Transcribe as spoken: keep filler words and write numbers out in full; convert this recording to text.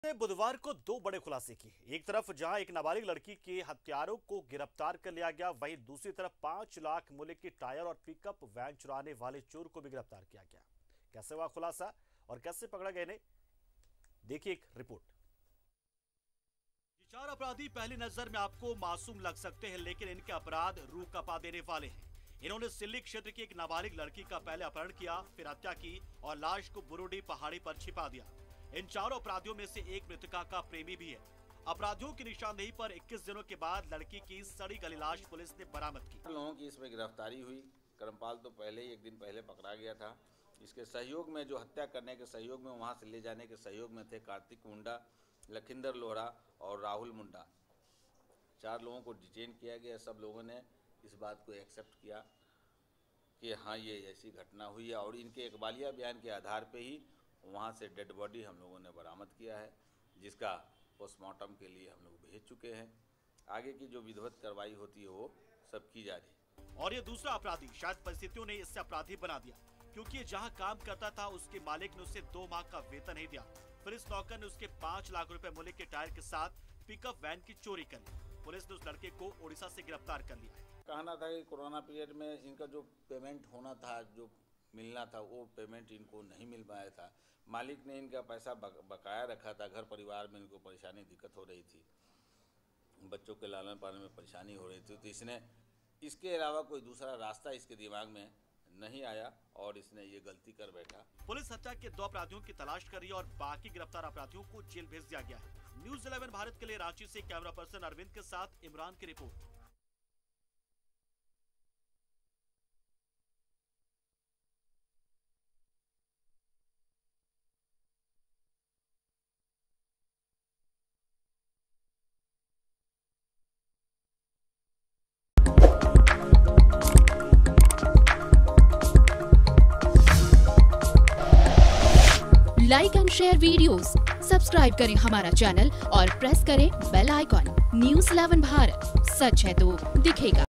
बुधवार को दो बड़े खुलासे किए। एक तरफ जहां एक नाबालिग लड़की के हत्यारों को गिरफ्तार कर लिया गया, वहीं दूसरी तरफ पांच लाख मूल्य की टायर और पिकअप वैन चुराने वाले चोर को भी गिरफ्तार किया गया। कैसे हुआ खुलासा और कैसे पकड़ा गया इन्हें, देखिए एक रिपोर्ट। ये चार अपराधी पहली नजर में आपको मासूम लग सकते हैं, लेकिन इनके अपराध रूह कपा देने वाले हैं। इन्होंने सिल्ली क्षेत्र की एक नाबालिग लड़की का पहले अपहरण किया, फिर हत्या की और लाश को बुरुडी पहाड़ी पर छिपा दिया। इन चारों अपराधियों में से एक मृतका का प्रेमी भी है। अपराधियों की निशानदेही पर इक्कीस दिनों के बाद लड़की की सड़ी गली लाश पुलिस ने बरामद की। लोगों की इसमें गिरफ्तारी हुई। करमपाल तो पहले ही एक दिन पहले पकड़ा गया था। इसके सहयोग में, जो हत्या करने के सहयोग में, वहां से ले जाने के सहयोग में थे कार्तिक मुंडा, लखिंदर लोहरा और राहुल मुंडा। चार लोगों को डिटेन किया गया। सब लोगों ने इस बात को एक्सेप्ट किया कि हाँ, ये ऐसी घटना हुई है और इनके इकबालिया बयान के आधार पे ही वहाँ से डेड बॉडी हम लोगों ने बरामद किया है, जिसका पोस्टमार्टम के लिए हम लोग भेज चुके हैं। आगे की जो विधिवत कार्रवाई होती है वो सब की जा रही है। और ये दूसरा अपराधी शायद परिस्थितियों ने इससे अपराधी बना दिया, क्योंकि जहाँ काम करता था उसके मालिक ने उसे दो माह का वेतन नहीं दिया। फिर इस नौकर ने उसके पाँच लाख रुपए मूल्य के टायर के साथ पिकअप वैन की चोरी कर ली। पुलिस ने उस लड़के को उड़ीसा से गिरफ्तार कर लिया। कहना था कि कोरोना पीरियड में इनका जो पेमेंट होना था, जो मिलना था, वो पेमेंट इनको नहीं मिल पाया था। मालिक ने इनका पैसा बकाया रखा था। घर परिवार में इनको परेशानी, दिक्कत हो रही थी, बच्चों के लालन पालन में परेशानी हो रही थी, तो इसने इसके अलावा कोई दूसरा रास्ता इसके दिमाग में नहीं आया और इसने ये गलती कर बैठा। पुलिस हत्या के दो अपराधियों की तलाश कर रही है और बाकी गिरफ्तार अपराधियों को जेल भेज दिया गया है। न्यूज इलेवन भारत के लिए रांची से कैमरा पर्सन अरविंद के साथ इमरान की report. Like and share videos, subscribe करें हमारा चैनल और प्रेस करें bell icon. News eleven Bharat, सच है तो दिखेगा।